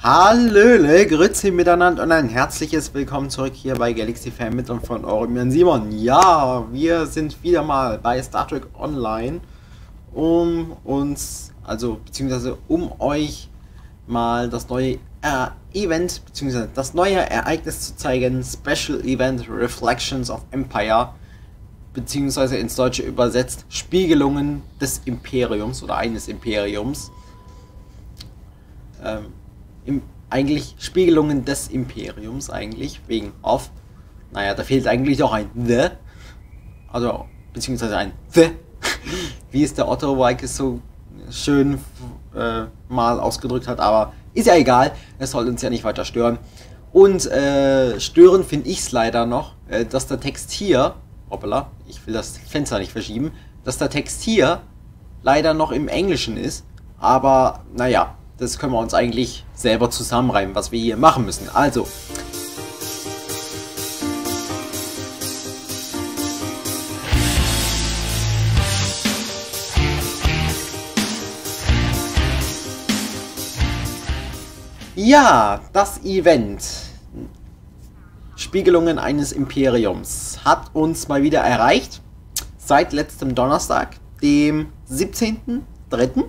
Hallöle, grüezi miteinander und ein herzliches Willkommen zurück hier bei Galaxy Vermittlung von eurem Simon. Ja, wir sind wieder mal bei Star Trek Online, um euch mal das neue Event, beziehungsweise das neue Ereignis zu zeigen, Special Event Reflections of Empire, beziehungsweise ins Deutsche übersetzt Spiegelungen des Imperiums oder eines Imperiums. Eigentlich Spiegelungen des Imperiums, wegen of. Naja, da fehlt eigentlich auch ein The. Also, beziehungsweise ein The. Wie es der Otto Walkes so schön mal ausgedrückt hat, aber ist ja egal, es soll uns ja nicht weiter stören. Und stören finde ich es leider noch, dass der Text hier, hoppala, ich will das Fenster nicht verschieben, dass der Text hier leider noch im Englischen ist, aber naja, das können wir uns eigentlich selber zusammenreimen, was wir hier machen müssen. Also. Ja, das Event Spiegelungen eines Imperiums hat uns mal wieder erreicht. Seit letztem Donnerstag, dem 17.03.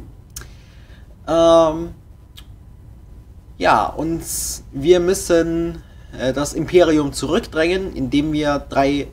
Ja, und wir müssen das Imperium zurückdrängen, indem wir drei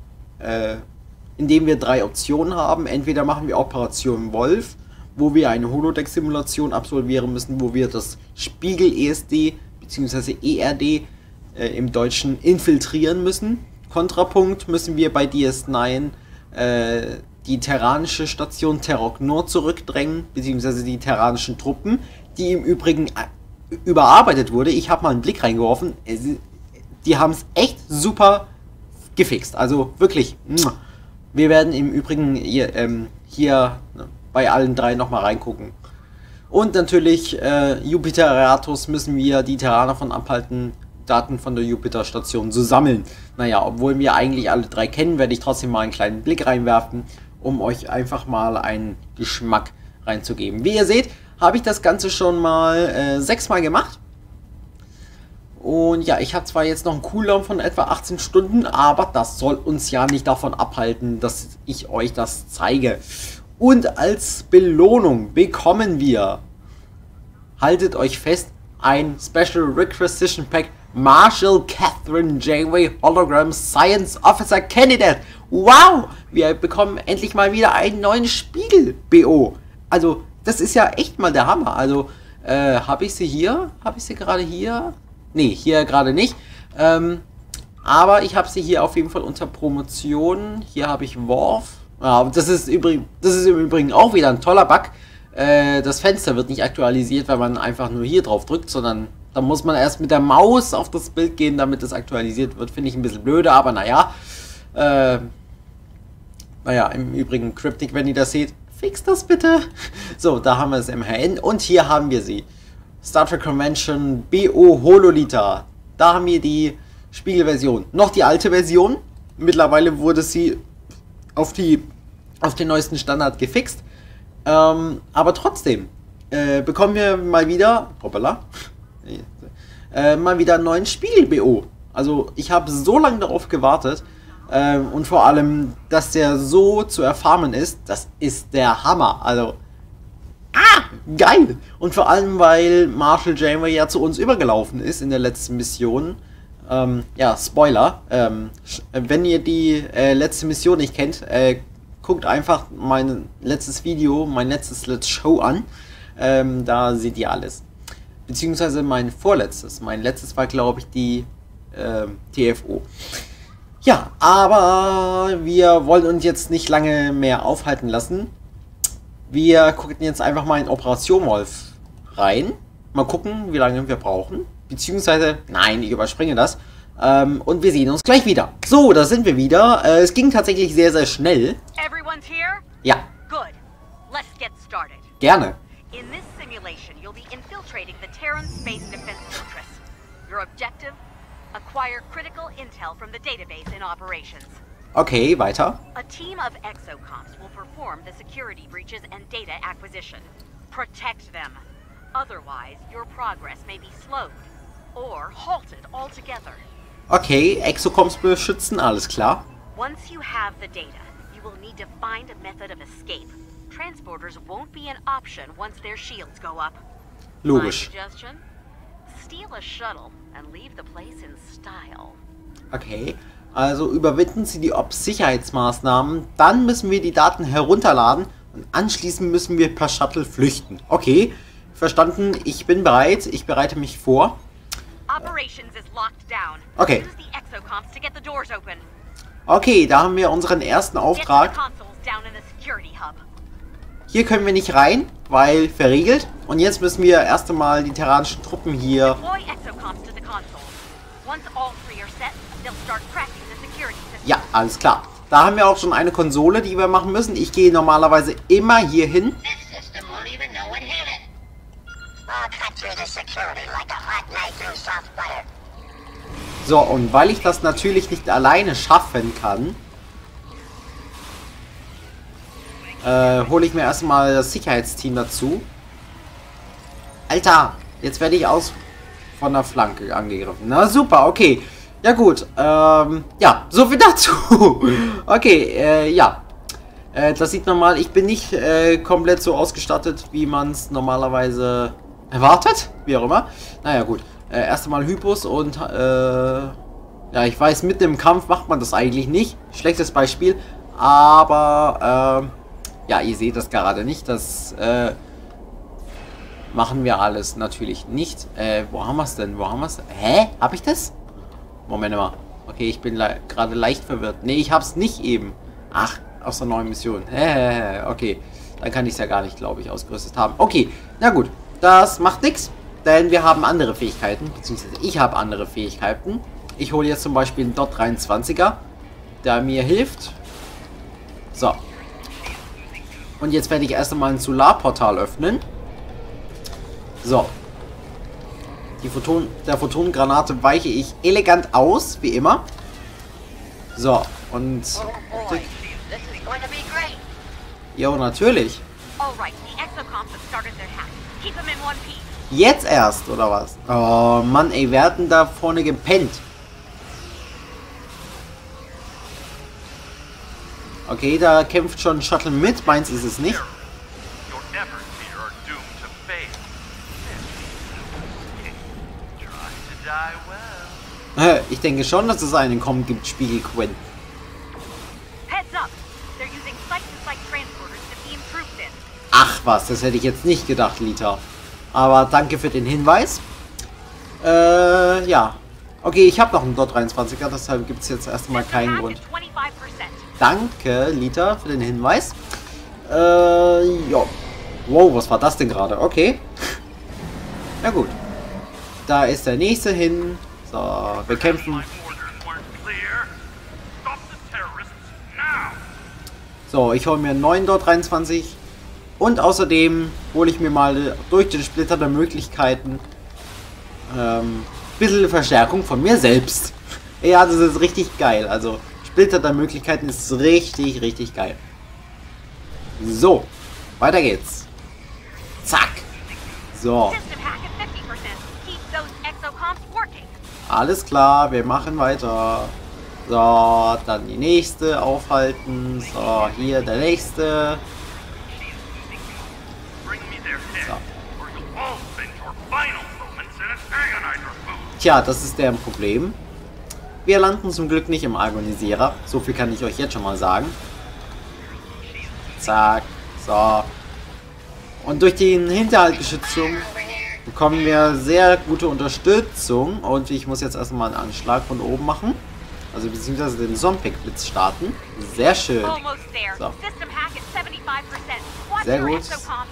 Optionen haben. Entweder machen wir Operation Wolf, wo wir eine Holodeck-Simulation absolvieren müssen, wo wir das Spiegel-ESD bzw. ERD im Deutschen infiltrieren müssen. Kontrapunkt müssen wir bei DS9 die terranische Station Terok Nord zurückdrängen, beziehungsweise die terranischen Truppen, die im Übrigen überarbeitet wurde. Ich habe mal einen Blick reingeworfen. Die haben es echt super gefixt. Also wirklich. Wir werden im Übrigen hier bei allen drei nochmal reingucken. Und natürlich Jupiter Eratus müssen wir die Terraner von abhalten, Daten von der Jupiter-Station zu sammeln. Naja, obwohl wir eigentlich alle drei kennen, werde ich trotzdem mal einen kleinen Blick reinwerfen, um euch einfach mal einen Geschmack reinzugeben. Wie ihr seht, habe ich das Ganze schon mal 6 Mal gemacht. Und ja, ich habe zwar jetzt noch einen Cooldown von etwa 18 Stunden, aber das soll uns ja nicht davon abhalten, dass ich euch das zeige. Und als Belohnung bekommen wir, haltet euch fest, ein Special Requisition Pack Marshall Catherine Janeway Hologram Science Officer Candidate. Wow! Wir bekommen endlich mal wieder einen neuen Spiegel-BO. Also, das ist ja echt mal der Hammer. Also, habe ich sie hier? Habe ich sie gerade hier? Nee, hier gerade nicht. Aber ich habe sie hier auf jeden Fall unter Promotion. Hier habe ich Worf. Ja, das ist im Übrigen auch wieder ein toller Bug. Das Fenster wird nicht aktualisiert, weil man einfach nur hier drauf drückt, sondern da muss man erst mit der Maus auf das Bild gehen, damit das aktualisiert wird. Finde ich ein bisschen blöde, aber naja. Naja, im Übrigen Cryptic, wenn ihr das seht, fix das bitte. So, da haben wir es immerhin. Und hier haben wir sie. Star Trek Convention BO Hololita. Da haben wir die Spiegelversion. Noch die alte Version. Mittlerweile wurde sie auf den neuesten Standard gefixt. Aber trotzdem bekommen wir mal wieder, mal wieder einen neuen Spiegel-BO. Also ich habe so lange darauf gewartet und vor allem, dass der so zu erfarmen ist, das ist der Hammer. Also, geil! Und vor allem, weil Marshall Janeway ja zu uns übergelaufen ist in der letzten Mission. Ja, Spoiler. Wenn ihr die letzte Mission nicht kennt, guckt einfach mein letztes Video, mein letztes Let's Show an. Da seht ihr alles. Beziehungsweise mein vorletztes. Mein letztes war, glaube ich, die TFO. Ja, aber wir wollen uns jetzt nicht lange mehr aufhalten lassen. Wir gucken jetzt einfach mal in Operation Wolf rein. Mal gucken, wie lange wir brauchen. Beziehungsweise, nein, ich überspringe das. Und wir sehen uns gleich wieder. So, da sind wir wieder. Es ging tatsächlich sehr, sehr schnell. Everyone's here? Ja. Good. Let's get started. Gerne. In this simulation, you'll be infiltrating the Terran Space Defense Fortress. Your objective? Acquire critical intel from the database in operations. Okay, weiter. A team of exocomps will perform the security breaches and data acquisition. Protect them. Otherwise, your progress may be slowed or halted altogether. Okay, Exocoms beschützen, alles klar. Once you have the data, you will need to find a method of escape. Transporters won't be an option once their shields go up. Logisch. My suggestion? Steal a shuttle and leave the place in style. Okay, also überwinden Sie die Ops-Sicherheitsmaßnahmen, dann müssen wir die Daten herunterladen und anschließend müssen wir per Shuttle flüchten. Okay, verstanden, ich bin bereit, ich bereite mich vor. Operations is locked down. Okay. Use the exocomps to get the doors open. Okay, da haben wir unseren ersten Get to the Auftrag. consoles down in the security hub. Hier können wir nicht rein, weil verriegelt. Und jetzt müssen wir erst einmal die terranischen Truppen hier... Deploy exocomps to the consoles. Once all three are set, they'll start cracking the security system. Ja, alles klar. Da haben wir auch schon eine Konsole, die wir machen müssen. Ich gehe normalerweise immer hier hin. This system won't even know what hit it. I'll cut through the security like a hot knife through soft butter. So, und weil ich das natürlich nicht alleine schaffen kann, hole ich mir erstmal das Sicherheitsteam dazu. Alter, jetzt werde ich von der Flanke angegriffen. Na super, okay. Ja gut, ja, so viel dazu. Okay, ja. Das sieht normal, ich bin nicht komplett so ausgestattet, wie man es normalerweise erwartet. Wie auch immer. Naja gut, erst einmal Hypos und ja, ich weiß, mitten im Kampf macht man das eigentlich nicht. Schlechtes Beispiel, aber ja, ihr seht das gerade nicht, das machen wir alles natürlich nicht. Wo haben wir es denn? Wo haben wir es? Hä? Hab ich das? Moment mal. Okay, ich bin gerade leicht verwirrt. Nee, ich hab's nicht eben. Ach, aus der neuen Mission. Okay, dann kann ich es ja gar nicht, glaube ich, ausgerüstet haben. Okay, na gut. Das macht nichts, denn wir haben andere Fähigkeiten, beziehungsweise ich habe andere Fähigkeiten. Ich hole jetzt zum Beispiel einen Dot 23er, der mir hilft. So. Und jetzt werde ich erst einmal ein Solarportal öffnen. So. Der Photonengranate weiche ich elegant aus, wie immer. So, und... Oh boy, this is going to be great. Jo, natürlich. Alright, the exocomps have started their hack. Keep them in one piece. Jetzt erst, oder was? Oh, Mann, ey, wir hatten da vorne gepennt. Okay, da kämpft schon ein Shuttle mit. Meins ist es nicht. Your efforts here are doomed to fail. Try to die well. Ich denke schon, dass es einen Kommen gibt, Spiegel Quinn. Heads up! They're using site-to-site transporters to beam troops in. Ach was, das hätte ich jetzt nicht gedacht, Lita. Aber danke für den Hinweis. Ja. Okay, ich habe noch einen Dot 23er, deshalb gibt es jetzt erstmal keinen Grund. 25%. Danke, Lita, für den Hinweis. Ja. Wow, was war das denn gerade? Okay. Ja gut. Da ist der nächste hin. So, wir kämpfen. My orders weren't clear. Stop the terrorists now. So, ich hole mir einen neuen Dot 23. Und außerdem hole ich mir mal durch den Splitter der Möglichkeiten bisschen Verstärkung von mir selbst. Ja, das ist richtig geil. Also, Splitter der Möglichkeiten ist richtig, richtig geil. So, weiter geht's. Zack. So, System hack at 50%. Keep those exocomps working. alles klar, wir machen weiter. So, dann die nächste aufhalten. So, hier der nächste. Bring me their head, or you'll all spend your final moments in an agonizer booth. Tja, das ist deren Problem. Wir landen zum Glück nicht im Agonisierer. So viel kann ich euch jetzt schon mal sagen. Zack. So. Und durch den Hinterhaltgeschützung bekommen wir sehr gute Unterstützung. Und ich muss jetzt erstmal einen Anschlag von oben machen. Also beziehungsweise den Zombie-Blitz starten. Sehr schön. Almost there. So. System hack at 75%. Watch Sehr your gut. exocomps.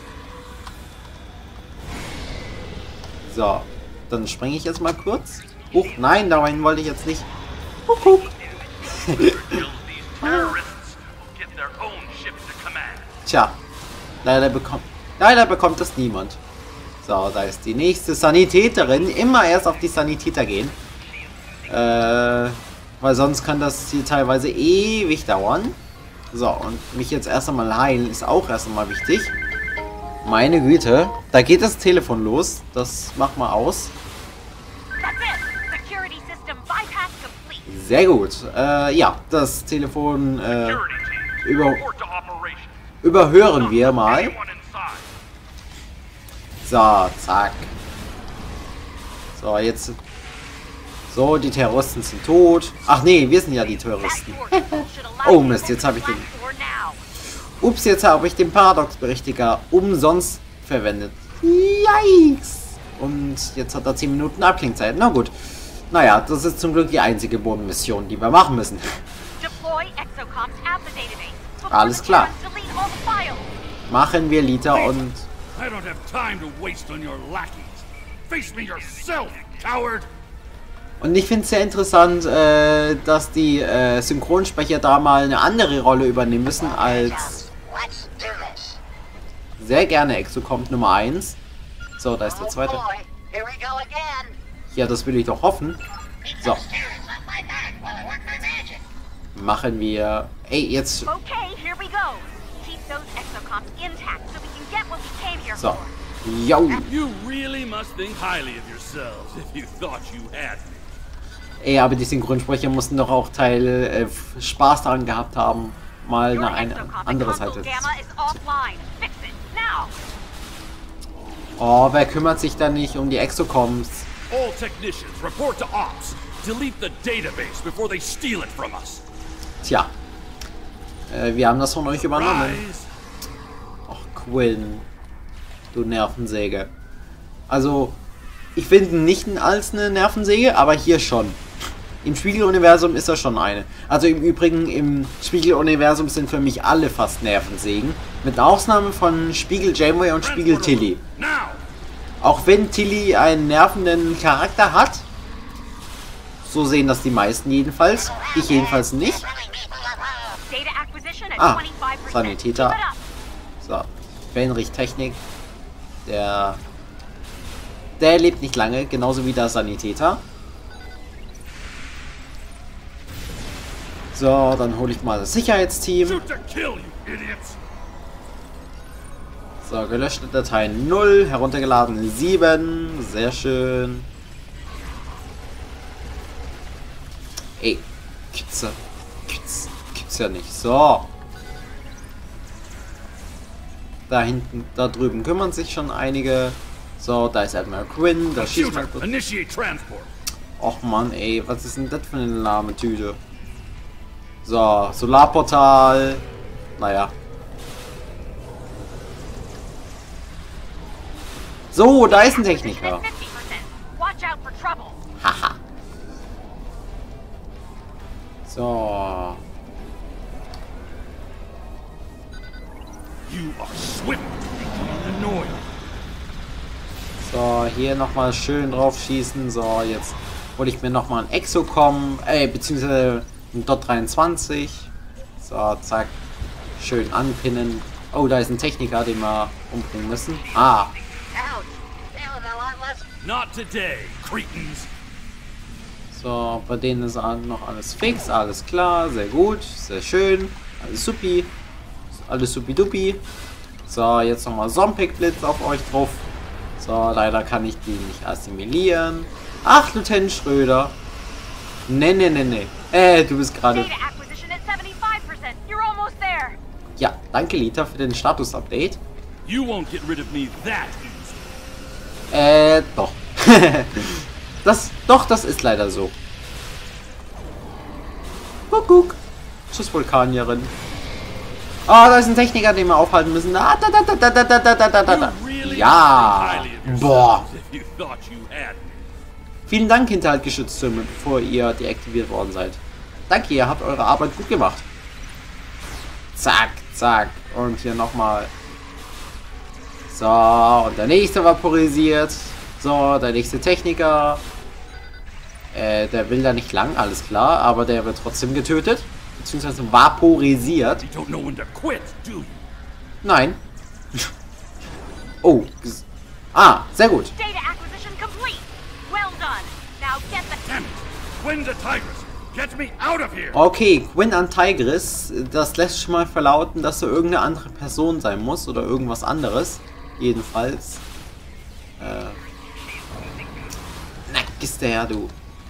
So. Dann springe ich jetzt mal kurz. Huch, nein, dahin wollte ich jetzt nicht. Huch. Kill these terrorists will get their own ship to command. Tja, leider bekommt das niemand. So, da ist die nächste Sanitäterin. Immer erst auf die Sanitäter gehen. Weil sonst kann das hier teilweise ewig dauern. So, und mich jetzt erst einmal heilen ist auch erst einmal wichtig. Meine Güte. Da geht das Telefon los. Das mach mal aus. That's it. Security system bypass complete. Sehr gut. Ja, das Telefon Security team, über report to operation. überhören wir mal. Anyone inside? So, zack. So, jetzt... So, die Terroristen sind tot. Ach nee, wir sind ja die Terroristen. Oh Mist, jetzt habe ich den... Ups, jetzt habe ich den Paradox-Berichtiger umsonst verwendet. Yikes! Und jetzt hat er 10 Minuten Abklingzeit. Na gut. Naja, das ist zum Glück die einzige Bodenmission, die wir machen müssen. Alles klar. Machen wir Lita und... I don't have time to waste on your lackeys. Face me yourself, coward! Und ich finde es sehr interessant, dass die Synchronsprecher da mal eine andere Rolle übernehmen müssen als... Let's do this. Sehr gerne Exocomp Nummer 1. So, da ist der zweite. Boy, here we go again. Ja, das will ich doch hoffen. So, Steers on my back while I work my magic. machen wir... Ey, jetzt... Okay, here we go. Keep those exocomps intact so we can get what we came here So. for. Yo. You really must think highly of yourselves if you thought you had me. Ey, aber die Synchronsprecher mussten doch auch Spaß daran gehabt haben, mal Your eine exocomp andere at Seite. Console Gamma is offline. Fix it now. Oh, wer kümmert sich da nicht um die Exocomps? All technicians, report to ops. Delete the database before they steal it from us. Tja. Wir haben das von euch übernommen. Rise. Ach, Quinn. Du Nervensäge. Also, ich finde ihn nicht als eine Nervensäge, aber hier schon. Im Spiegeluniversum ist er schon eine. Also im Übrigen, im Spiegeluniversum sind für mich alle fast Nervensägen. Mit Ausnahme von Spiegel Janeway und Spiegel Tilly. Now. Auch wenn Tilly einen nervenden Charakter hat. So sehen das die meisten jedenfalls. Ich jedenfalls nicht. Running people of home. Data acquisition at Ah, 25%. Sanitäter. Keep it up. So, Fenrich Technik. Der lebt nicht lange, genauso wie der Sanitäter. So, dann hole ich mal das Sicherheitsteam. Shoot to kill, you idiots. So, gelöschte Dateien 0, heruntergeladen 7. Sehr schön. Ey, gibt's ja nicht. So. Da hinten, da drüben kümmern sich schon einige. So, da ist Admiral Quinn, da schießt man... Shooter, initiate transport. Och man, ey, was ist denn das für eine lahme Tüte? So, Solarportal. Naja. So, da ist ein Techniker. 50%. Watch out for trouble. Haha. So. You are swift and annoying. So, hier nochmal schön drauf schießen. So, jetzt hole ich mir nochmal ein Exocom, beziehungsweise ein Dot 23. So, zack. Schön anpinnen. Oh, da ist ein Techniker, den wir umbringen müssen. Ah, Ouch. That was a lot less. Not today, cretins. so, bei denen ist noch alles fix, alles klar, sehr gut, sehr schön, alles supi, alles supi-dupi. So, jetzt nochmal Zombie-Blitz auf euch drauf. So, leider kann ich die nicht assimilieren. Ach, Lieutenant Schröder. Ne. Du bist gerade... Data acquisition at 75%. You're almost there. Ja, danke Lita für den Status-Update. You won't get rid of me that easy. Doch. Das ist leider so. Guck. Tschüss, Vulkanierin. Ah, da ist ein Techniker, den wir aufhalten müssen. Ah, da. You really Ja. must think highly of Boah. yourselves if you thought you had me. Vielen Dank, Hinterhaltgeschütztürme, bevor ihr deaktiviert worden seid. Danke, ihr habt eure Arbeit gut gemacht. Zack. Und hier nochmal. So, und der nächste vaporisiert. So, der nächste Techniker. Der will da nicht lang, alles klar, aber der wird trotzdem getötet. Beziehungsweise vaporisiert. You don't know when to quit, do you? Nein. Oh. Sehr gut. Data acquisition complete. Well done. Now get the... Damn it! Quinn to Tigris! Get me out of here! Okay, Quinn an Tigris. Das lässt schon mal verlauten, dass er irgendeine andere Person sein muss oder irgendwas anderes. Jedenfalls. Na, gehst du her, du.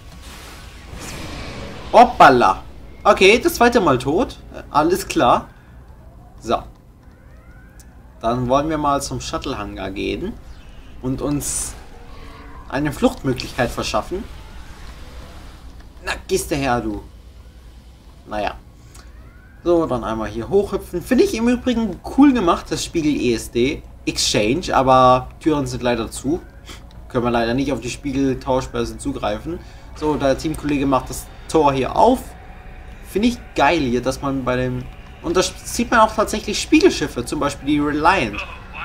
Hoppala. Okay, das zweite Mal tot. Alles klar. So. Dann wollen wir mal zum Shuttle-Hangar gehen und uns eine Fluchtmöglichkeit verschaffen. Na, gehst du her, du. Naja. So, dann einmal hier hochhüpfen. Finde ich im Übrigen cool gemacht, das Spiegel ESD Exchange, aber Türen sind leider zu. Können wir leider nicht auf die Spiegeltauschbörse zugreifen. So, der Teamkollege macht das Tor hier auf. Finde ich geil hier, dass man bei dem... Und da sieht man auch tatsächlich Spiegelschiffe, zum Beispiel die Reliant.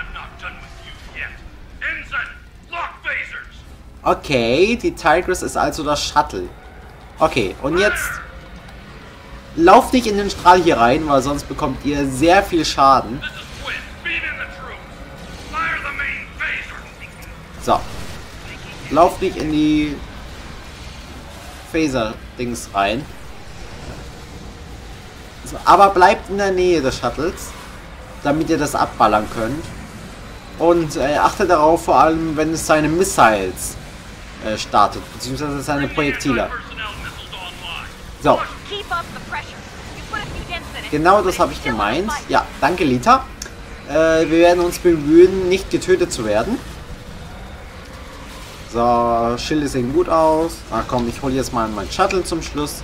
Okay, die Tigris ist also das Shuttle. Okay, und jetzt... Lauft nicht in den Strahl hier rein, weil sonst bekommt ihr sehr viel Schaden. So. Lauft nicht in die Phaser-Dings rein. So, aber bleibt in der Nähe des Shuttles, damit ihr das abballern könnt. Und achtet darauf, vor allem, wenn es seine Missiles startet, beziehungsweise seine Projektile. So. Genau das habe ich gemeint. Ja, danke, Lita. Wir werden uns bemühen, nicht getötet zu werden. So, Schilde sehen gut aus. Na komm, ich hole jetzt mal mein Shuttle zum Schluss.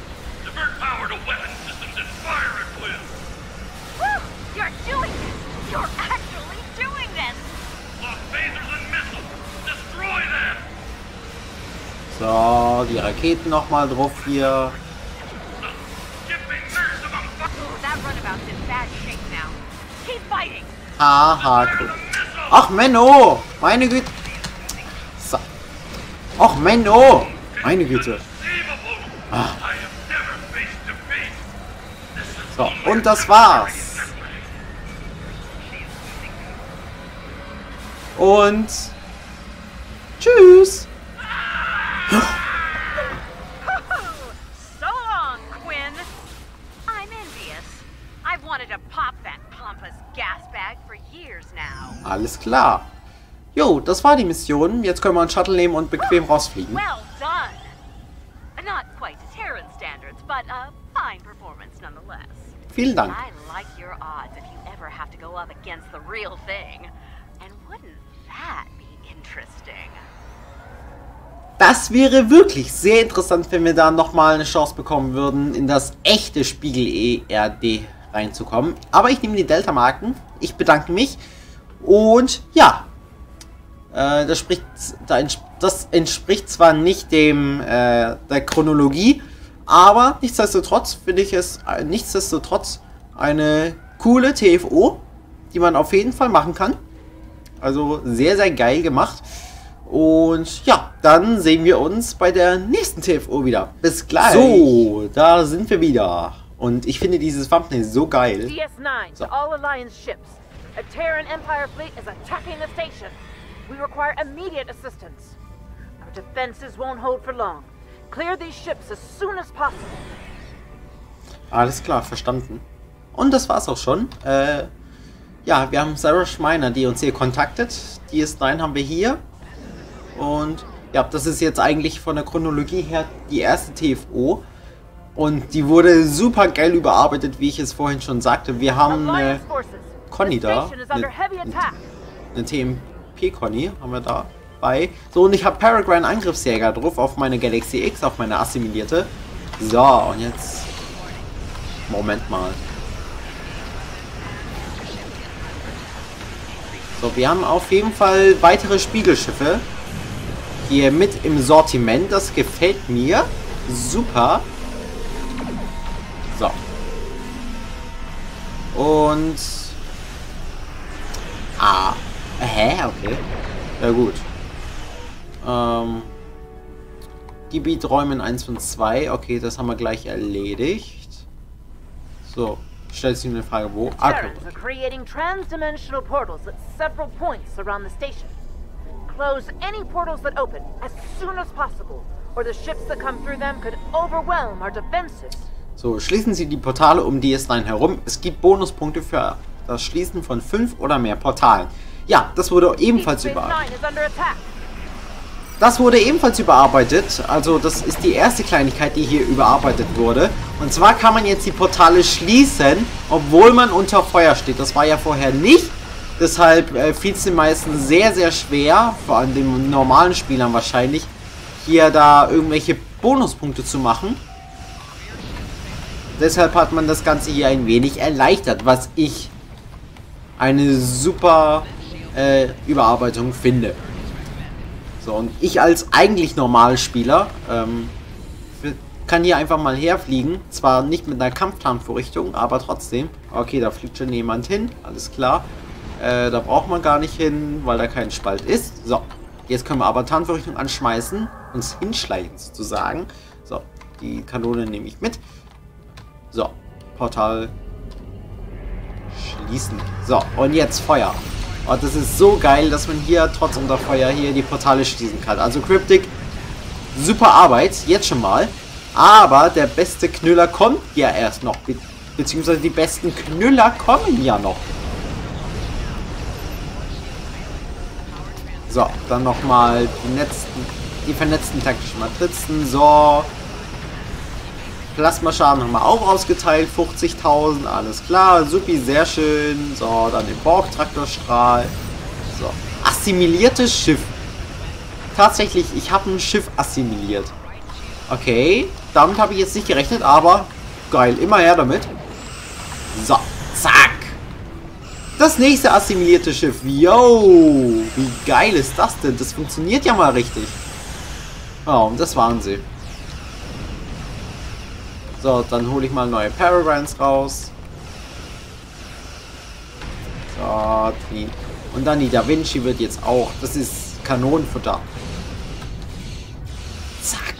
So, die Raketen nochmal drauf hier. Haha, cool. Ach, Menno! Meine Güte! So. Ach, Menno! Meine Güte! Ah. So, und das war's. Und... Tschüss! So long, Quinn. I'm envious. I've wanted to pop that pompous gas bag for years now. Alles klar. Jo, das war die Mission. Jetzt können wir einen Shuttle nehmen und bequem rausfliegen. Well done. Not quite to Terran standards, but a fine performance nonetheless. Vielen Dank. I like your odds if you ever have to go up against the real thing. And wouldn't that be interesting? Das wäre wirklich sehr interessant, wenn wir da nochmal eine Chance bekommen würden, in das echte Spiegel-ERD reinzukommen. Aber ich nehme die Delta-Marken. Ich bedanke mich. Und ja, das entspricht zwar nicht dem der Chronologie, aber nichtsdestotrotz finde ich es eine coole TFO, die man auf jeden Fall machen kann. Also sehr, sehr geil gemacht. Und ja, dann sehen wir uns bei der nächsten TFO wieder. Bis gleich. So, da sind wir wieder. Und ich finde dieses Thumbnail so geil. DS9 to all Alliance ships. A Terran Empire fleet is attacking the station. We require immediate assistance. Our defenses won't hold for long. Clear these ships as soon as possible. Alles klar, verstanden. Und das war's auch schon. Ja, wir haben Sarah Schmeiner, die uns hier kontaktet. DS9 haben wir hier. Und ja, das ist jetzt eigentlich von der Chronologie her die erste TFO. Und die wurde super geil überarbeitet, wie ich es vorhin schon sagte. Wir haben eine Conny da. Eine TMP-Conny haben wir da bei. So, und ich habe Peregrine Angriffsjäger drauf auf meine Galaxy X, auf meine assimilierte. So, und jetzt... Moment mal. So, wir haben auf jeden Fall weitere Spiegelschiffe hier mit im Sortiment. Das gefällt mir. Super. So. Und... Ah. Okay. Ja gut. Gebiet räumen 1 von 2. Okay, das haben wir gleich erledigt. So. Stellt sich eine Frage, wo? Terrans are creating transdimensional portals at several points around the station. Close any portals that open as soon as possible, or the ships that come through them could overwhelm our defenses. So, schließen Sie die Portale um DS9 herum. Es gibt Bonuspunkte für das Schließen von 5 oder mehr Portalen. Ja, das wurde ebenfalls Deep Space überarbeitet. Nine is under attack. Das wurde ebenfalls überarbeitet. Also das ist die erste Kleinigkeit, die hier überarbeitet wurde. Und zwar kann man jetzt die Portale schließen, obwohl man unter Feuer steht. Das war ja vorher nicht. Deshalb fiel es den meisten sehr, sehr schwer, vor allem den normalen Spielern wahrscheinlich, hier da irgendwelche Bonuspunkte zu machen. Deshalb hat man das Ganze hier ein wenig erleichtert, was ich eine super Überarbeitung finde. So, und ich als eigentlich Normalspieler kann hier einfach mal herfliegen. Zwar nicht mit einer Kampftarnvorrichtung, aber trotzdem. Okay, da fliegt schon jemand hin, alles klar. Da braucht man gar nicht hin, weil da kein Spalt ist. So, jetzt können wir aber Tarnvorrichtung anschmeißen. Uns hinschleichen sozusagen. So, die Kanone nehme ich mit. So, Portal schließen. So, und jetzt Feuer. Und das ist so geil, dass man hier trotz unter Feuer hier die Portale schließen kann. Also Cryptic, super Arbeit, jetzt schon mal. Aber der beste Knüller kommt ja erst noch. Beziehungsweise die besten Knüller kommen ja noch. So, dann nochmal die vernetzten taktischen Matrizen. So. Plasmaschaden haben wir auch ausgeteilt. 50.000, alles klar. Supi, sehr schön. So, dann den Borg-Traktorstrahl. So. Assimiliertes Schiff. Tatsächlich, ich habe ein Schiff assimiliert. Okay, damit habe ich jetzt nicht gerechnet, aber geil, immer her damit. So, zack. Das nächste assimilierte Schiff. Yo, wie geil ist das denn? Das funktioniert ja mal richtig. Oh, und das waren sie. So, dann hole ich mal neue Paragons raus. So, und dann die Da Vinci wird jetzt auch. Das ist Kanonenfutter. Zack.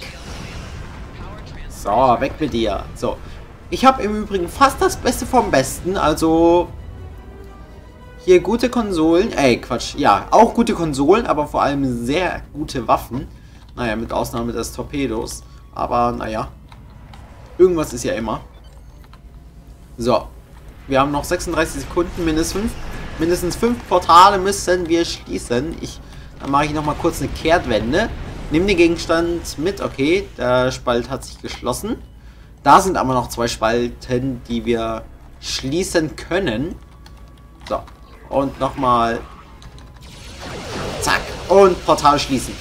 So, weg mit dir. So. Ich habe im Übrigen fast das Beste vom Besten. Also hier gute Konsolen. Quatsch. Ja, auch gute Konsolen, aber vor allem sehr gute Waffen. Naja, mit Ausnahme des Torpedos. Aber naja. Irgendwas ist ja immer. So. Wir haben noch 36 Sekunden. Mindestens 5 Portale müssen wir schließen. Dann mache ich nochmal kurz eine Kehrtwende. Nimm den Gegenstand mit. Okay, der Spalt hat sich geschlossen. Da sind aber noch 2 Spalten, die wir schließen können. So. Und nochmal. Zack. Und Portal schließen.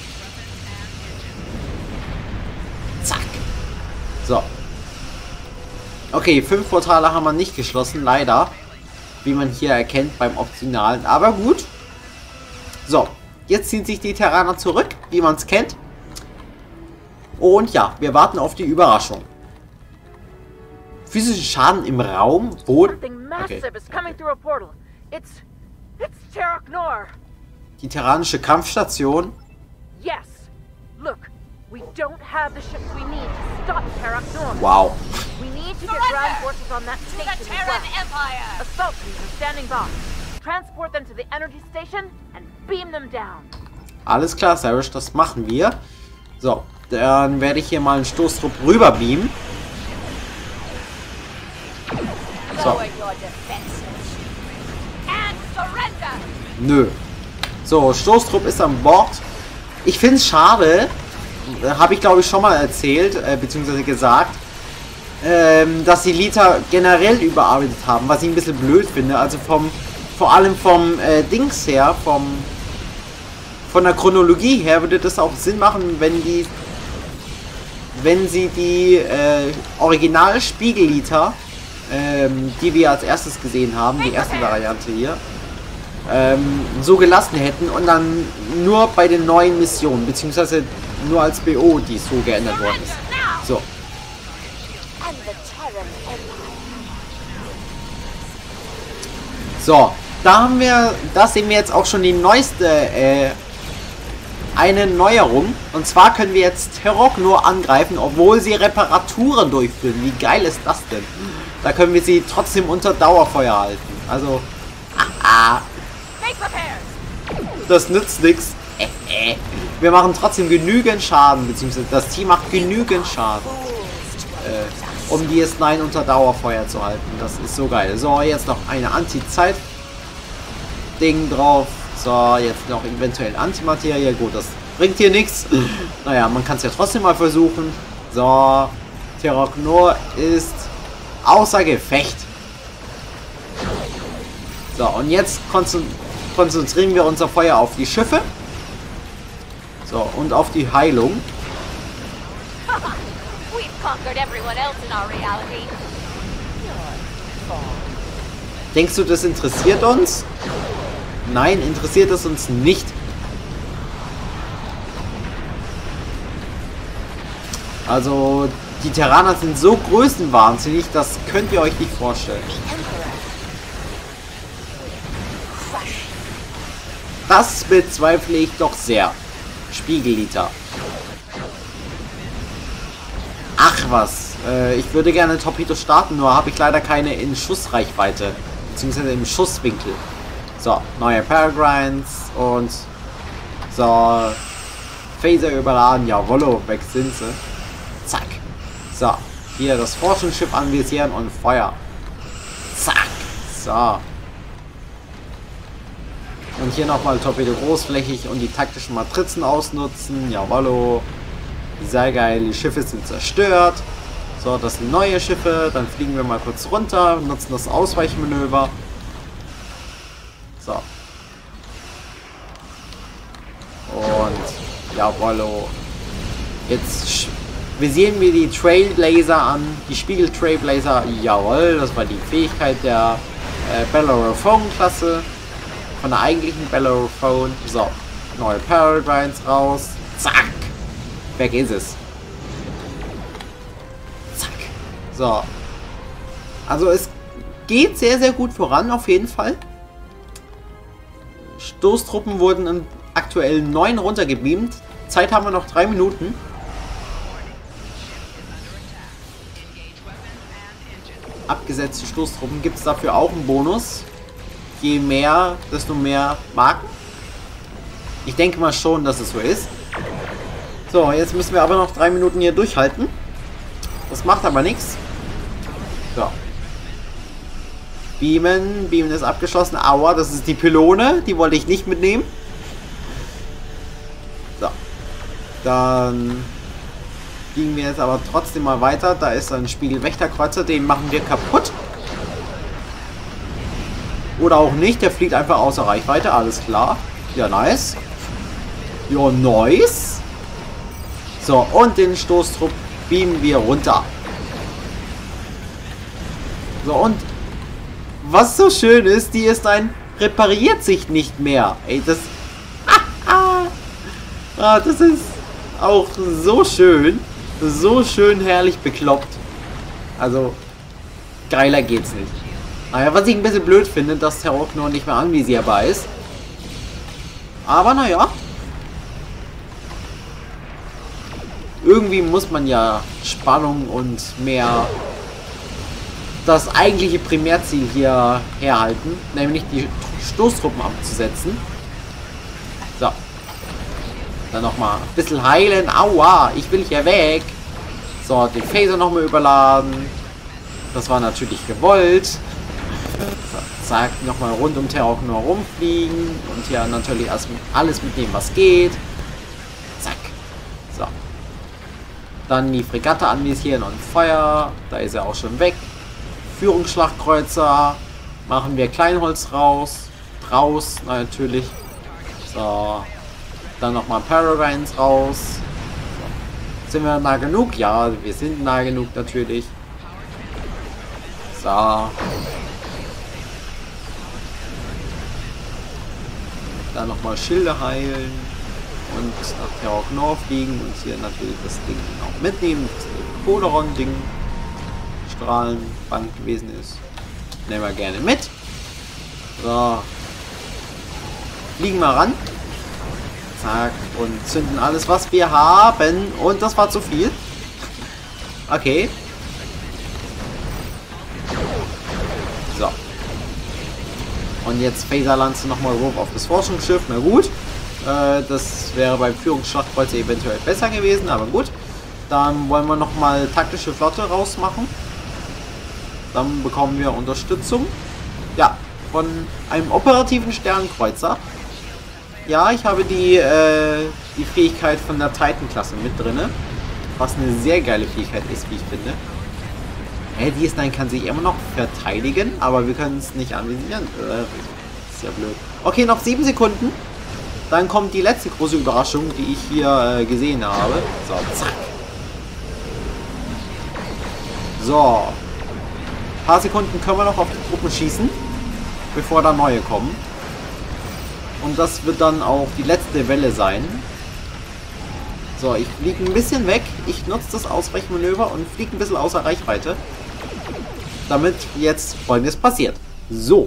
Zack. So. Okay, 5 Portale haben wir nicht geschlossen, leider. Wie man hier erkennt beim Optionalen. Aber gut. So. Jetzt ziehen sich die Terraner zurück, wie man es kennt. Und ja, wir warten auf die Überraschung. Physischen Schaden im Raum, Boden. Okay. Die terranische Kampfstation. Yes. Look, we don't have the ships we need to stop Terran Nor. Wow. We need to get ground forces on that station as well. Assault teams are standing by. Transport them to the energy station and beam them down. Alles klar, Cyrus, das machen wir. So, dann werde ich hier mal einen Stoßtrupp rüber beamen. So. Nö. So, Stoßtrupp ist an Bord. Ich finde es schade, habe ich glaube ich schon mal erzählt, beziehungsweise gesagt, dass die Lita generell überarbeitet haben, was ich ein bisschen blöd finde. Also vor allem vom Dings her, von der Chronologie her würde das auch Sinn machen, wenn sie die Original-Spiegel-Lita, die wir als erstes gesehen haben, die erste Variante hier, so gelassen hätten und dann nur bei den neuen Missionen, beziehungsweise nur als BO, die so geändert worden ist. So. So, da sehen wir jetzt auch schon die neueste, eine Neuerung. Und zwar können wir jetzt Terok nur angreifen, obwohl sie Reparaturen durchführen. Wie geil ist das denn? Da können wir sie trotzdem unter Dauerfeuer halten. Also, das nützt nichts. Wir machen trotzdem genügend Schaden, beziehungsweise das Team macht genügend Schaden. Um die S9 unter Dauerfeuer zu halten. Das ist so geil. So, jetzt noch eine Anti-Zeit. Ding drauf. So, jetzt noch eventuell Antimaterie. Gut, das bringt hier nichts. Naja, man kann es ja trotzdem mal versuchen. So, Terrorknurr ist außer Gefecht. So, und jetzt konzentrieren wir unser Feuer auf die Schiffe. So, und auf die Heilung. We've conquered everyone else in our reality. Denkst du, das interessiert uns? Nein, interessiert es uns nicht. Also, die Terraner sind so größenwahnsinnig, das könnt ihr euch nicht vorstellen. Das bezweifle ich doch sehr. Spiegelliter. Ach was, ich würde gerne Torpedos starten, nur habe ich leider keine in Schussreichweite, beziehungsweise im Schusswinkel. So, neue Peregrines und so, Phaser überladen, jawollo, weg sind sie. Zack. So, hier das Forschungsschiff anvisieren und Feuer. Zack. So. Und hier nochmal Torpedo großflächig und die taktischen Matrizen ausnutzen. Jawollo. Sehr geil. Die Schiffe sind zerstört. So, das sind neue Schiffe. Dann fliegen wir mal kurz runter. Nutzen das Ausweichmanöver. So. Und jawollo. Jetzt visieren wir die Trailblazer an. Die Spiegel-Trailblazer. Jawohl, das war die Fähigkeit der Bellerophon-Klasse. Von der eigentlichen Bellerophon. So, neue Peregrines raus. Zack. Weg ist es. Zack. So. Also es geht sehr, sehr gut voran, auf jeden Fall. Stoßtruppen wurden im aktuellen 9 runtergebeamt. Zeit haben wir noch 3 Minuten. Abgesetzte Stoßtruppen gibt es dafür auch einen Bonus. Je mehr, desto mehr Marken. Ich denke mal schon, dass es so ist. So, jetzt müssen wir aber noch 3 Minuten hier durchhalten. Das macht aber nichts. So. Beamen. Beamen ist abgeschlossen. Aua, das ist die Pylone. Die wollte ich nicht mitnehmen. So. Dann fliegen wir jetzt aber trotzdem mal weiter. Da ist ein Spiegelwächterkreuzer. Den machen wir kaputt. Oder auch nicht. Der fliegt einfach außer Reichweite. Alles klar. Ja, nice. Ja, nice. So, und den Stoßtrupp beamen wir runter. So, und was so schön ist, die ist repariert sich nicht mehr. Ey, das... das ist auch so schön. So schön herrlich bekloppt. Also, geiler geht's nicht. Naja, was ich ein bisschen blöd finde, dass Terrorknurr nicht mehr anvisierbar ist. Aber naja. Irgendwie muss man ja Spannung und mehr das eigentliche Primärziel hier herhalten, nämlich die Stoßtruppen abzusetzen. So. Dann nochmal ein bisschen heilen. Aua, ich will hier weg. So, den Phaser nochmal überladen. Das war natürlich gewollt. So, zack, nochmal rund um Terrorknurr rumfliegen. Und hier natürlich alles mitnehmen, was geht. Zack. So. Dann die Fregatte anvisieren und Feuer. Da ist er auch schon weg. Führungsschlachtkreuzer. Machen wir Kleinholz raus. Draus natürlich. So. Dann nochmal Peregrines raus. So. Sind wir nah genug? Ja, wir sind nah genug natürlich. So. Dann nochmal Schilde heilen. Und nach Terrorknurr fliegen und hier natürlich das Ding auch mitnehmen. Das Poleron-Ding. Strahlenbank gewesen ist. Nehmen wir gerne mit. So. Fliegen wir ran. Zack. Und zünden alles, was wir haben. Und das war zu viel. Okay. So. Und jetzt Phaserlanze nochmal Wurf auf das Forschungsschiff. Na gut. Das wäre beim Führungsschlachtkreuzer eventuell besser gewesen, aber gut. Dann wollen wir nochmal taktische Flotte rausmachen. Dann bekommen wir Unterstützung. Ja, von einem operativen Sternkreuzer. Ja, ich habe die Fähigkeit von der Titan-Klasse mit drinne, was eine sehr geile Fähigkeit ist, wie ich finde. DS9 kann sich immer noch verteidigen, aber wir können es nicht anvisieren. Ist ja blöd. Okay, noch 7 Sekunden. Dann kommt die letzte große Überraschung, die ich hier gesehen habe. So, zack. So. Ein paar Sekunden können wir noch auf die Truppen schießen, bevor da neue kommen. Und das wird dann auch die letzte Welle sein. So, ich fliege ein bisschen weg. Ich nutze das Ausweichmanöver und fliege ein bisschen außer Reichweite. Damit jetzt Folgendes passiert. So.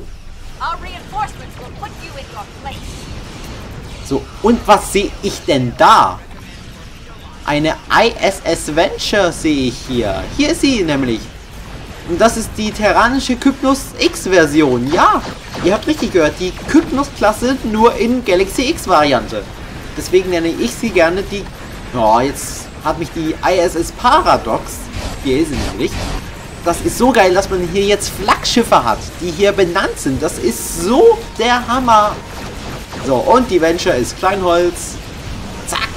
So, und was sehe ich denn da? Eine ISS Venture sehe ich hier. Hier ist sie nämlich. Und das ist die terranische Kypnus X-Version. Ja, ihr habt richtig gehört. Die Kypnus-Klasse nur in Galaxy X-Variante. Deswegen nenne ich sie gerne die... Oh, jetzt hat mich die ISS Paradox. Hier ist sie nämlich. Das ist so geil, dass man hier jetzt Flaggschiffe hat, die hier benannt sind. Das ist so der Hammer. So, und die Venture ist Kleinholz. Zack.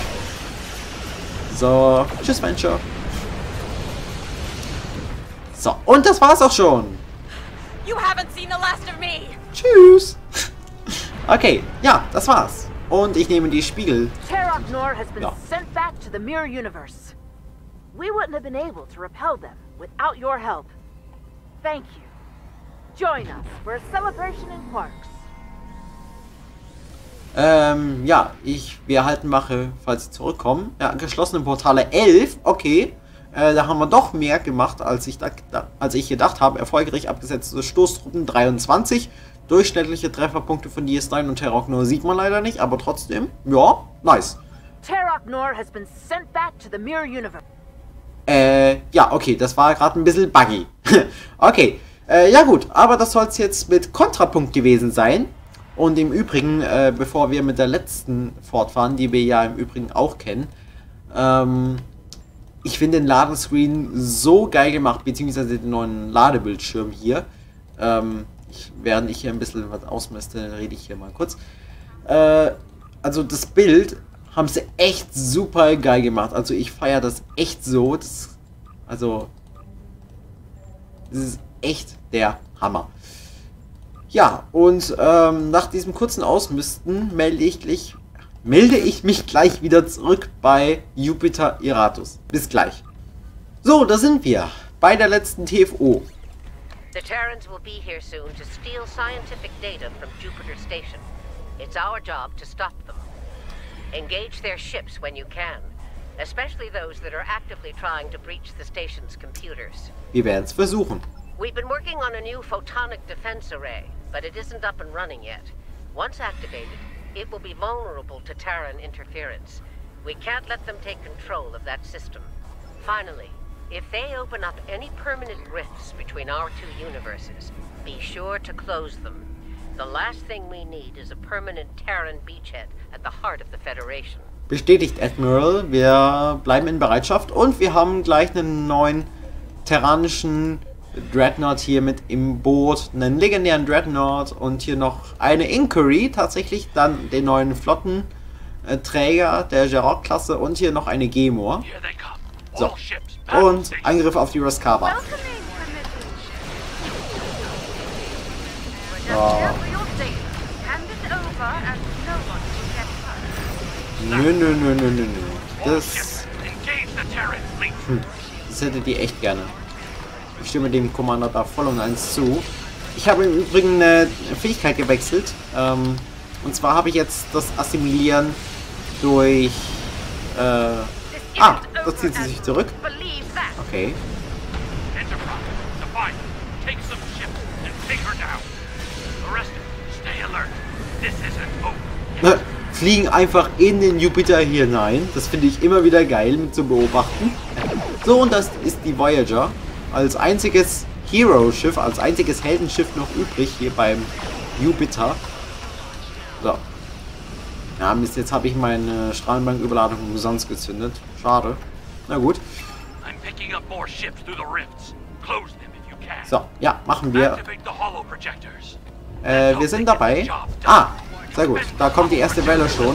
So, tschüss Venture. So, und das war's auch schon. You haven't seen the last of me. Tschüss. Okay, ja, das war's. Und ich nehme die Spiegel. Terok Nor has been Ja. sent back to the Mirror Universe. We wouldn't have been able to repel them without your help. Thank you. Join us for a celebration in Quarks. Ja, wir erhalten Wache, falls sie zurückkommen. Ja, geschlossene Portale 11, okay. Da haben wir doch mehr gemacht, als ich gedacht habe. Erfolgreich abgesetzte Stoßtruppen 23. Durchschnittliche Trefferpunkte von DS9 und Terok Nor sieht man leider nicht, aber trotzdem, ja, nice. Terok Nor has been sent back to the Mirror Universe. Ja, okay, das war gerade ein bisschen buggy. Okay, ja gut, aber das soll es jetzt mit Kontrapunkt gewesen sein. Und im Übrigen, bevor wir mit der letzten fortfahren, die wir ja im Übrigen auch kennen, ich finde den Ladescreen so geil gemacht, beziehungsweise den neuen Ladebildschirm hier. Während ich hier ein bisschen was ausmiste, rede ich hier mal kurz. Also das Bild haben sie echt super geil gemacht. Also ich feiere das echt so. Das ist echt der Hammer. Ja, und nach diesem kurzen Ausmisten melde ich mich gleich wieder zurück bei Jupiter Iratus. Bis gleich. So, da sind wir. Bei der letzten TFO. The Terrans will be here soon to steal scientific data from Jupiter Station. It's our job to stop them. Engage their ships when you can, especially those that are actively trying to breach the station's computers. Wir werden es versuchen. We've been working on a new photonic defense array, but it isn't up and running yet. Once activated, it will be vulnerable to Terran interference. We can't let them take control of that system. Finally, if they open up any permanent rifts between our two universes, be sure to close them. The last thing we need is a permanent Terran beachhead at the heart of the Federation. Bestätigt, Admiral. Wir bleiben in Bereitschaft und wir haben gleich einen neuen terranischen Dreadnought hier mit im Boot. Einen legendären Dreadnought und hier noch eine Inquiry, tatsächlich dann den neuen Flottenträger der Jarok-Klasse und hier noch eine Gemor. So. Und Angriff auf die Raskaba. Oh. Nö. Das hättet ihr echt gerne. Ich stimme dem Commander da voll und eins zu. Ich habe im Übrigen eine Fähigkeit gewechselt. Und zwar habe ich jetzt das Assimilieren durch... das zieht sie sich zurück. Okay. Fliegen einfach in den Jupiter hinein. Das finde ich immer wieder geil mit zu beobachten. So, und das ist die Voyager. Als einziges Hero-Schiff, als einziges Heldenschiff noch übrig hier beim Jupiter. So. Ja, Mist, jetzt habe ich meine Strahlenbanküberladung umsonst gezündet. Schade. Na gut. So, ja, machen wir. Wir sind dabei. Ah, sehr gut. Da kommt die erste Welle schon.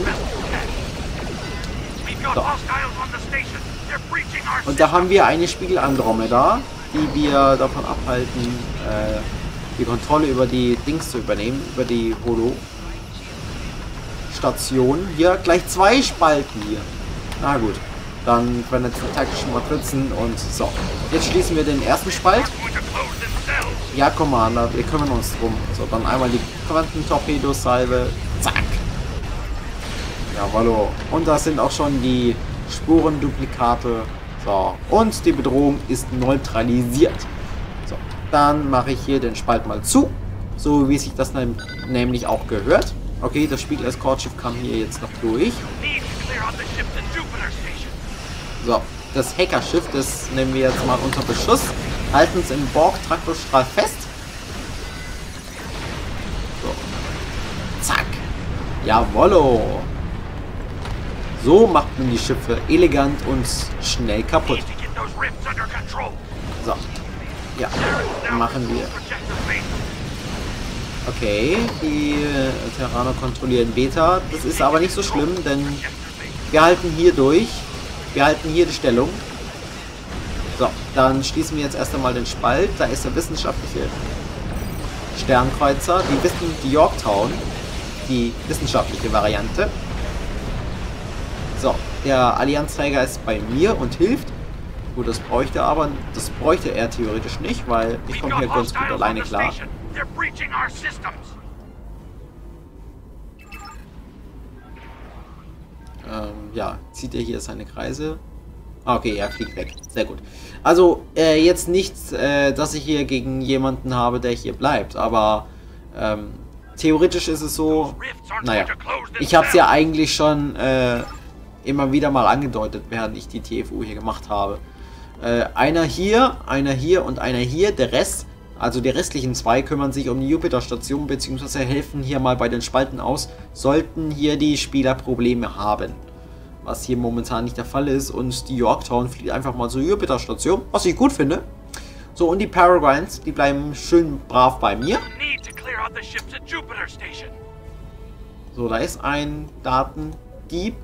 So. Und da haben wir eine Spiegel-Andromeda, die wir davon abhalten, die Kontrolle über die Dings zu übernehmen, über die Holo-Station. Hier gleich 2 Spalten hier. Na gut, dann werden jetzt die taktischen Matrizen und so. Jetzt schließen wir den ersten Spalt. Ja, Commander, wir kümmern uns drum. So, dann einmal die Quantentorpedo-Salve. Zack. Jawollo. Und das sind auch schon die Spurenduplikate. So, und die Bedrohung ist neutralisiert. So, dann mache ich hier den Spalt mal zu. So wie sich das nämlich auch gehört. Okay, das Spiegel-Escort-Schiff kam hier jetzt noch durch. So, das Hackerschiff, das nehmen wir jetzt mal unter Beschuss. Halten es im Borg-Traktorstrahl fest. So. Zack. Jawollo. So macht man die Schiffe elegant und schnell kaputt. So. Ja, machen wir. Okay, die Terraner kontrollieren Beta. Das ist aber nicht so schlimm, denn wir halten hier durch. Wir halten hier die Stellung. So, dann schließen wir jetzt erst einmal den Spalt. Da ist der wissenschaftliche Sternkreuzer. Die Yorktown. Die wissenschaftliche Variante. So, der Allianzträger ist bei mir und hilft. Gut, das bräuchte er theoretisch nicht, weil ich komme hier ganz gut alleine klar. Ja, zieht er hier seine Kreise. Okay, er fliegt weg. Sehr gut. Also, jetzt nichts, dass ich hier gegen jemanden habe, der hier bleibt. Aber, theoretisch ist es so... Naja, ich habe es ja eigentlich schon immer wieder mal angedeutet, während ich die TFU hier gemacht habe. Einer hier und einer hier. Der Rest, also die restlichen 2, kümmern sich um die Jupiter-Station, beziehungsweise helfen hier mal bei den Spalten aus, sollten hier die Spieler Probleme haben. Was hier momentan nicht der Fall ist. Und die Yorktown fliegt einfach mal zur Jupiter-Station, was ich gut finde. So, und die Peregrines, die bleiben schön brav bei mir. So, da ist ein Datendieb.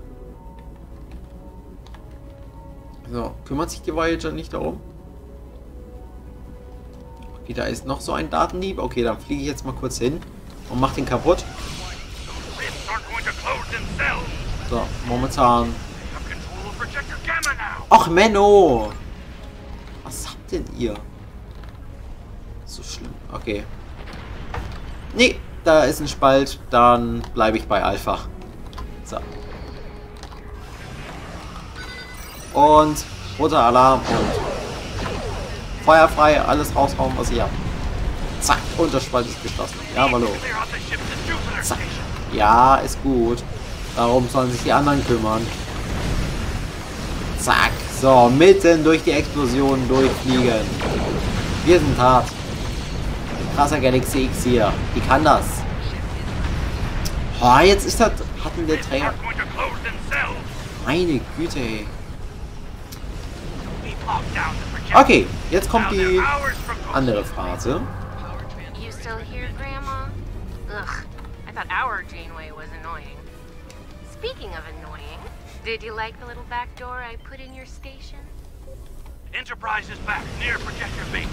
So, kümmert sich die Voyager nicht darum? Okay, da ist noch so ein Datendieb. Okay, dann fliege ich jetzt mal kurz hin und mache den kaputt. So, momentan. Ach, Menno! Was habt denn ihr? So schlimm. Okay. Nee, da ist ein Spalt. Dann bleibe ich bei Alpha. So. Und roter Alarm und Feuer frei, alles raushauen, was ihr habt. Zack, und der Spalt ist geschlossen. Ja, hallo. Zack. Ja, ist gut. Darum sollen sich die anderen kümmern. Zack. So, mitten durch die Explosion durchfliegen. Wir sind hart. Krasser Galaxy X hier. Die kann das. Oh, jetzt ist das... Hatten der Träger... Meine Güte, ey. Okay, jetzt kommt die andere Phase. You still here, Grandma? Ugh, I thought our Janeway was annoying. Speaking of annoying, did you like the little back door I put in your station? Enterprise is back near Projector B.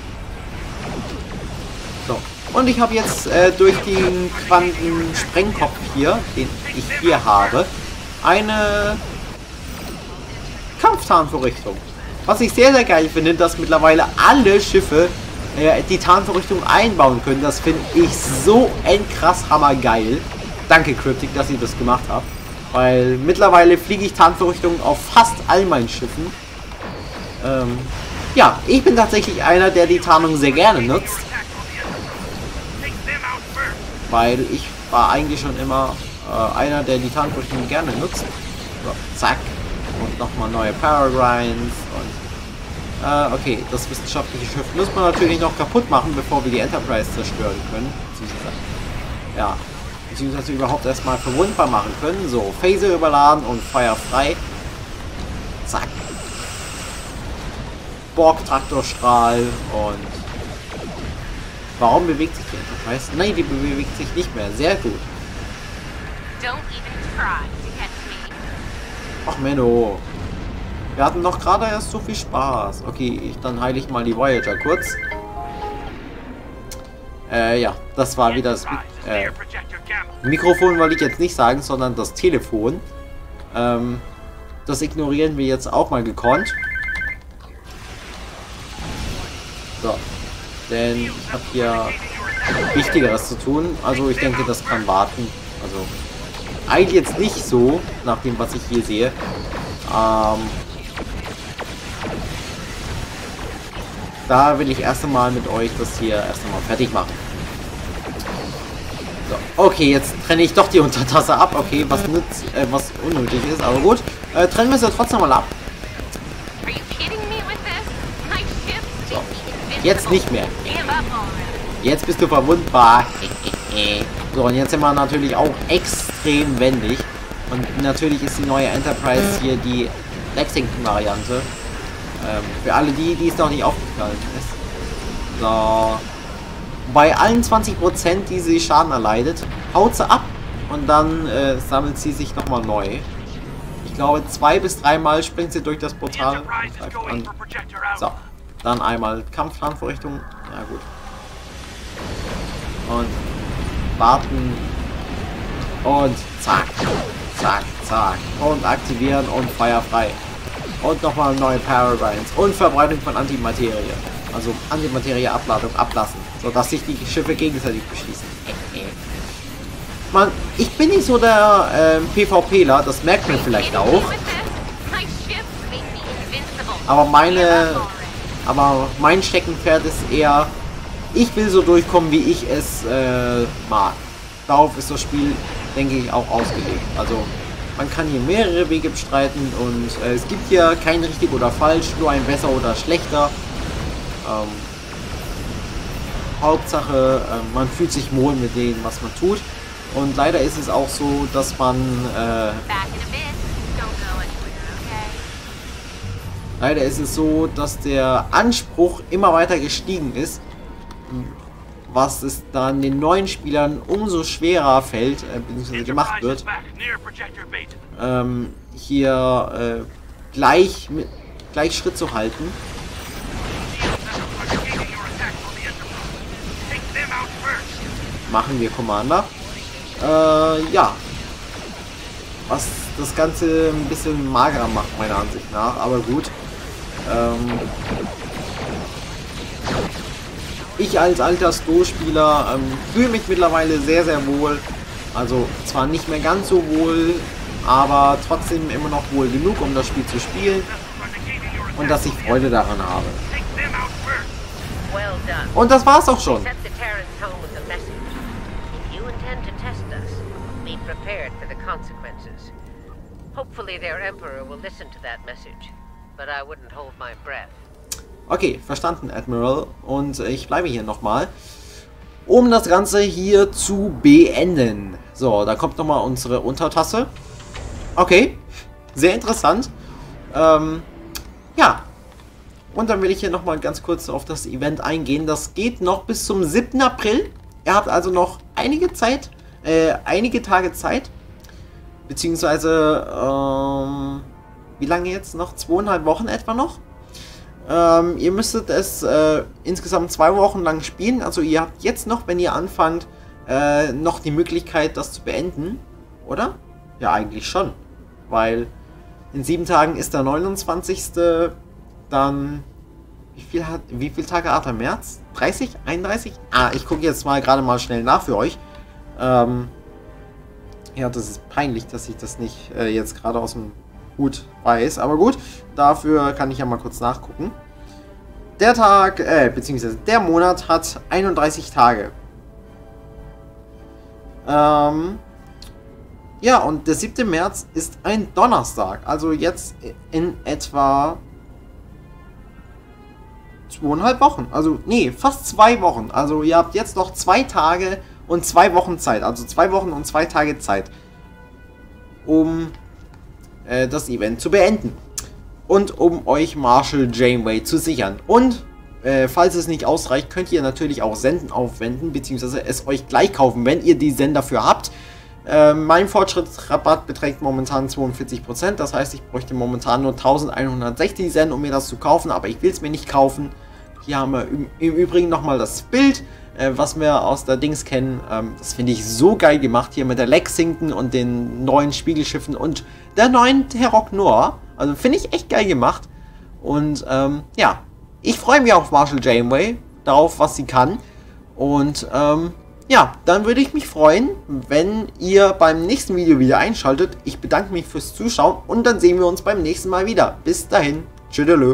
So, und ich habe jetzt durch den Quantensprengkopf hier, den ich hier habe, eine Kampftarnvorrichtung. Was ich sehr, sehr geil finde, dass mittlerweile alle Schiffe die Tarnvorrichtung einbauen können. Das finde ich so ein krass hammergeil. Danke, Cryptic, dass ihr das gemacht habt. Weil mittlerweile fliege ich Tarnvorrichtungen auf fast all meinen Schiffen. Ja, ich bin tatsächlich einer, der die Tarnung sehr gerne nutzt. Weil ich war eigentlich schon immer einer, der die Tarnvorrichtungen gerne nutzt. So, zack. Und nochmal neue Peregrines und okay, das wissenschaftliche Schiff muss man natürlich noch kaputt machen, bevor wir die Enterprise zerstören können. Beziehungsweise überhaupt erstmal verwundbar machen können. So, Phaser überladen und Feuer frei. Zack. Borg-Traktorstrahl und Warum bewegt sich die Enterprise? Nein, die bewegt sich nicht mehr. Sehr gut. Don't even try to catch me. Ach Menno. Wir hatten doch gerade erst so viel Spaß. Okay, dann heile ich mal die Voyager kurz. Ja, das war wieder das Mikrofon, wollte ich jetzt nicht sagen, sondern das Telefon. Das ignorieren wir jetzt auch mal gekonnt. So. Denn ich habe hier Wichtigeres zu tun. Also ich denke, das kann warten. Also eigentlich jetzt nicht so, nach dem, was ich hier sehe. Da will ich erst einmal mit euch das hier erst einmal fertig machen. So, okay, jetzt trenne ich doch die Untertasse ab. Okay, was unnötig ist, aber gut. Trennen wir es ja trotzdem mal ab. So, jetzt nicht mehr. Jetzt bist du verwundbar. So, und jetzt sind wir natürlich auch extrem wendig. Und natürlich ist die neue Enterprise hier die Lexington-Variante. Für alle die es noch nicht aufgefallen ist. So. Bei allen 20%, die sie Schaden erleidet, haut sie ab und dann sammelt sie sich nochmal neu. Ich glaube 2 bis 3 Mal springt sie durch das Portal. So. Dann einmal Kampfplanvorrichtung. Ja gut. Und warten. Und zack. Zack, zack. Und aktivieren und feuerfrei. Und nochmal neue Paragraphs. Und Verbreitung von Antimaterie. Also Antimaterie-Abladung ablassen. Sodass sich die Schiffe gegenseitig beschießen. Man, ich bin nicht so der PvPler, das merkt man vielleicht auch. Aber mein Steckenpferd ist eher, ich will so durchkommen, wie ich es mag. Darauf ist das Spiel, denke ich, auch ausgelegt. Also man kann hier mehrere Wege bestreiten und es gibt hier kein richtig oder falsch, nur ein besser oder schlechter. Hauptsache, man fühlt sich wohl mit dem, was man tut. Und leider ist es auch so, dass man leider ist es so, dass der Anspruch immer weiter gestiegen ist, was es dann den neuen Spielern umso schwerer fällt, beziehungsweise gemacht wird, hier gleich Schritt zu halten. Machen wir Commander. Ja. Was das Ganze ein bisschen magerer macht, meiner Ansicht nach, aber gut. Ich als alter Sto-Spieler fühle mich mittlerweile sehr, sehr wohl. Also zwar nicht mehr ganz so wohl, aber trotzdem immer noch wohl genug, um das Spiel zu spielen. Und dass ich Freude daran habe. Und das war's auch schon. Okay, verstanden, Admiral. Und ich bleibe hier nochmal, um das Ganze hier zu beenden. So, da kommt nochmal unsere Untertasse. Okay, sehr interessant. Ja. Und dann will ich hier nochmal ganz kurz auf das Event eingehen. Das geht noch bis zum 7. April. Ihr habt also noch einige Tage Zeit. Beziehungsweise, wie lange jetzt noch? 2,5 Wochen etwa noch. Ihr müsstet es insgesamt 2 Wochen lang spielen. Also ihr habt jetzt noch, wenn ihr anfangt, noch die Möglichkeit, das zu beenden. Oder? Ja, eigentlich schon. Weil in 7 Tagen ist der 29. Dann, wie viele Tage hat er? März? 30? 31? Ah, ich gucke jetzt mal gerade mal schnell nach für euch. Ja, das ist peinlich, dass ich das nicht jetzt gerade aus dem Hut weiß. Aber gut, dafür kann ich ja mal kurz nachgucken. Der Tag, beziehungsweise der Monat hat 31 Tage. Ja, und der 7. März ist ein Donnerstag. Also jetzt in etwa 2,5 Wochen. Also, nee, fast 2 Wochen. Also, ihr habt jetzt noch 2 Tage und 2 Wochen Zeit. Also 2 Wochen und 2 Tage Zeit, um das Event zu beenden. Und um euch Marshall Janeway zu sichern. Und falls es nicht ausreicht, könnt ihr natürlich auch Senden aufwenden, beziehungsweise es euch gleich kaufen, wenn ihr die Sen dafür habt. Mein Fortschrittsrabatt beträgt momentan 42%, das heißt, ich bräuchte momentan nur 1160 Sen, um mir das zu kaufen, aber ich will es mir nicht kaufen. Hier haben wir im Übrigen nochmal das Bild, was wir aus der Dings kennen. Das finde ich so geil gemacht, hier mit der Lexington und den neuen Spiegelschiffen und der neuen Terok Noir. Also finde ich echt geil gemacht. Und ja, ich freue mich auf Marshall Janeway, darauf, was sie kann. Und ja, dann würde ich mich freuen, wenn ihr beim nächsten Video wieder einschaltet. Ich bedanke mich fürs Zuschauen und dann sehen wir uns beim nächsten Mal wieder. Bis dahin, tschüdelö.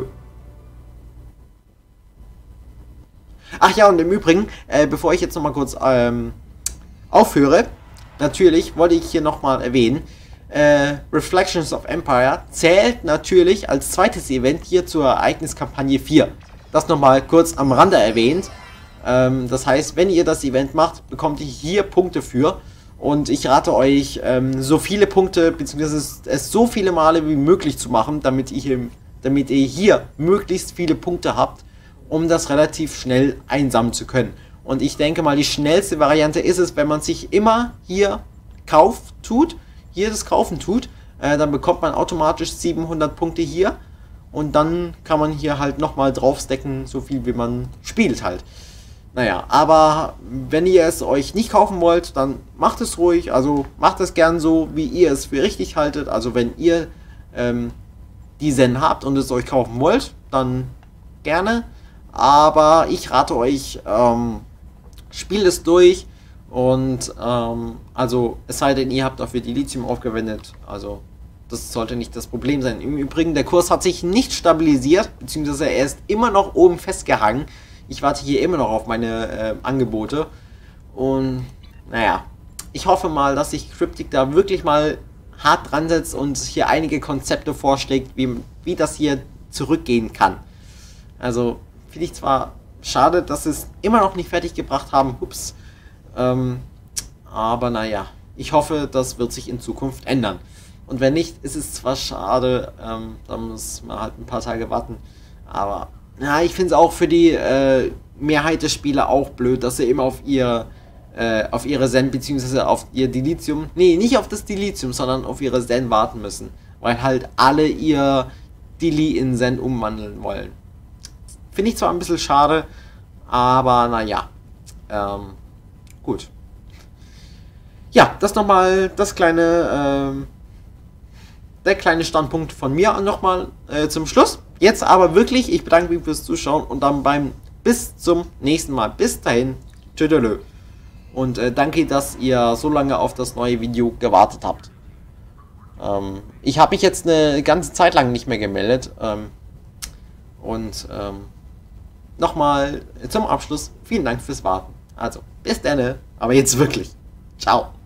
Ach ja, und im Übrigen, bevor ich jetzt nochmal kurz aufhöre, natürlich wollte ich hier nochmal erwähnen, Reflections of Empire zählt natürlich als zweites Event hier zur Ereigniskampagne 4. Das nochmal kurz am Rande erwähnt. Das heißt, wenn ihr das Event macht, bekommt ihr hier Punkte für. Und ich rate euch, so viele Punkte, beziehungsweise es so viele Male wie möglich zu machen, damit ihr hier möglichst viele Punkte habt, um das relativ schnell einsammeln zu können. Und ich denke mal, die schnellste Variante ist es, wenn man sich immer hier das Kaufen tut, dann bekommt man automatisch 700 Punkte hier. Und dann kann man hier halt nochmal draufstecken, so viel wie man spielt halt. Naja, aber wenn ihr es euch nicht kaufen wollt, dann macht es ruhig. Also macht es gern so, wie ihr es für richtig haltet. Also wenn ihr die Sen habt und es euch kaufen wollt, dann gerne. Aber ich rate euch, spielt es durch. Und also es sei denn, ihr habt dafür die Lithium aufgewendet. Also das sollte nicht das Problem sein. Im Übrigen, der Kurs hat sich nicht stabilisiert, beziehungsweise er ist immer noch oben festgehangen. Ich warte hier immer noch auf meine Angebote. Und naja, ich hoffe mal, dass sich Cryptic da wirklich mal hart dran setzt und hier einige Konzepte vorschlägt, wie das hier zurückgehen kann. Also finde ich zwar schade, dass sie es immer noch nicht fertig gebracht haben. Ups. Aber naja, ich hoffe, das wird sich in Zukunft ändern. Und wenn nicht, ist es zwar schade, dann muss man halt ein paar Tage warten. Aber ja, ich finde es auch für die Mehrheit der Spieler auch blöd, dass sie immer auf ihre Sen bzw. auf ihr Dilithium, nee, nicht auf das Dilithium, sondern auf ihre Sen warten müssen. Weil halt alle ihr Dili in Sen umwandeln wollen. Finde ich zwar ein bisschen schade, aber naja. Gut. Ja, das nochmal der kleine Standpunkt von mir nochmal zum Schluss. Jetzt aber wirklich, ich bedanke mich fürs Zuschauen und dann bis zum nächsten Mal. Bis dahin, tschüdelö. Und danke, dass ihr so lange auf das neue Video gewartet habt. Ich habe mich jetzt eine ganze Zeit lang nicht mehr gemeldet. Nochmal zum Abschluss, vielen Dank fürs Warten. Also, bis dann, aber jetzt wirklich. Ciao.